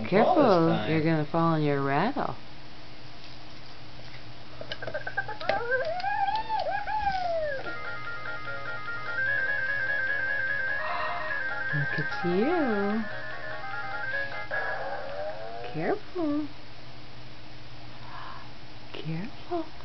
gonna fall Careful, this time. you're gonna fall on your rattle. Look at you. Careful. Careful.